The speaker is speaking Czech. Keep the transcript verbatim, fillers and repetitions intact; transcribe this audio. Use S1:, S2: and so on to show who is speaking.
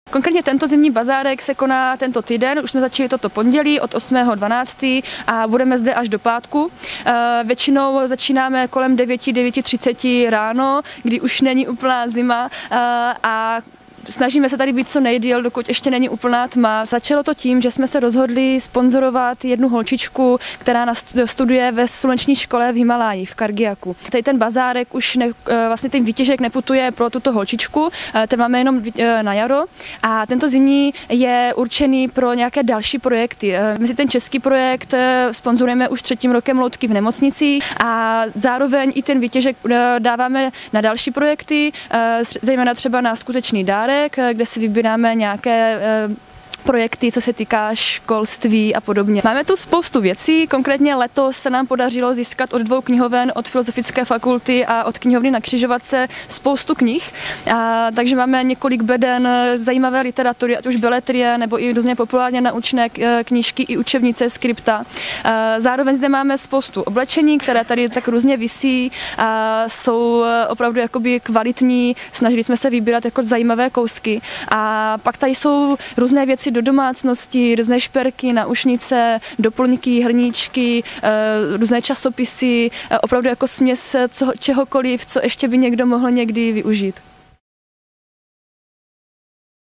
S1: Konkrétně tento zimní bazárek se koná tento týden, už jsme začali toto pondělí od osmého dvanáctého a budeme zde až do pátku. Většinou začínáme kolem devět, devět třicet ráno, kdy už není úplná zima a snažíme se tady být co nejdýl, dokud ještě není úplná tma. Začalo to tím, že jsme se rozhodli sponzorovat jednu holčičku, která studuje ve sluneční škole v Himaláji, v Kargiaku. Tady ten bazárek už ne, vlastně ten výtěžek neputuje pro tuto holčičku, ten máme jenom na jaro a tento zimní je určený pro nějaké další projekty. My si ten český projekt sponzorujeme už třetím rokem loutky v nemocnici a zároveň i ten výtěžek dáváme na další projekty, zejména třeba na skutečný dárek, kde si vybíráme nějaké projekty, co se týká školství a podobně. Máme tu spoustu věcí, konkrétně letos se nám podařilo získat od dvou knihoven, od Filozofické fakulty a od knihovny na Křižovatce spoustu knih, a, takže máme několik beden zajímavé literatury, ať už beletrie nebo i různě populárně naučné knížky i učebnice, skripta. A, zároveň zde máme spoustu oblečení, které tady tak různě visí, a jsou opravdu jakoby kvalitní, snažili jsme se vybírat jako zajímavé kousky a pak tady jsou různé věci do domácnosti, různé šperky, náušnice, doplňky, hrníčky, různé časopisy, opravdu jako směs čehokoliv, co ještě by někdo mohl někdy využít.